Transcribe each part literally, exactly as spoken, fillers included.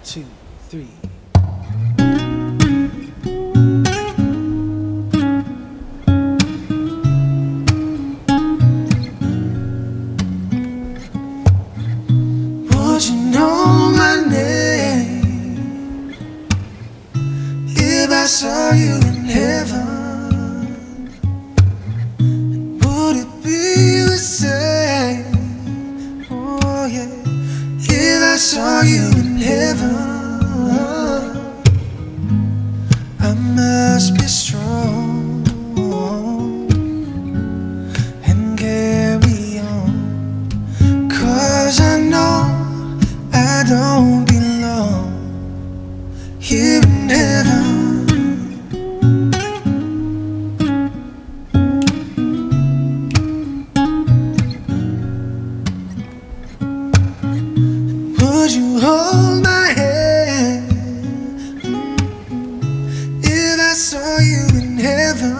two, three. Would you know my name if I saw you in heaven? Would it be the same? Oh yeah, if I saw you in heaven. I must be strong and carry on, 'cause I know I don't belong here in heaven. Would you hold my hand if I saw you in heaven?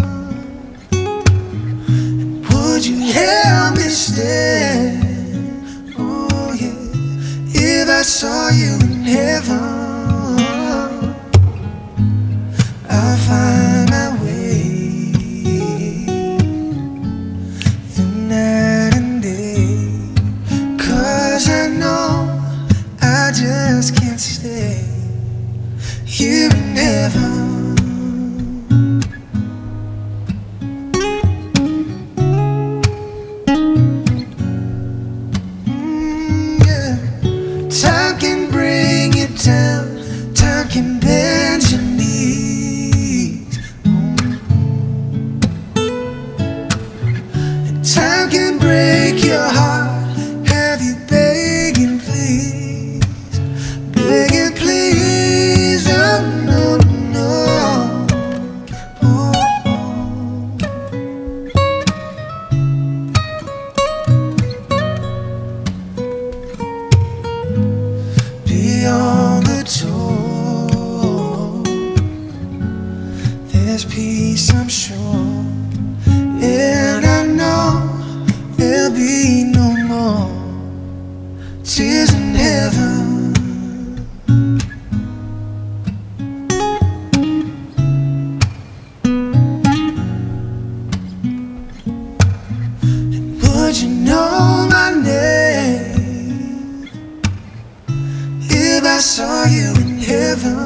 Would you help me stand? Oh yeah, if I saw you in heaven. I'll find my way through night and day, 'cause I know I just can't stay here in heaven. Mm, yeah. Time can bring you down, time can bend your knees, and time can break your heart. Have you begging, please, begging, please? Oh no, no. Oh, oh. Beyond the door, there's peace, I'm sure, and I know there'll be no more tears in heaven. And would you know my name if I saw you in heaven?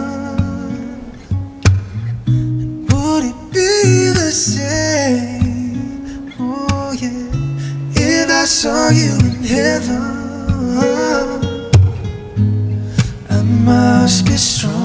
And would it be the same? Oh yeah, if I saw you in heaven. I must be strong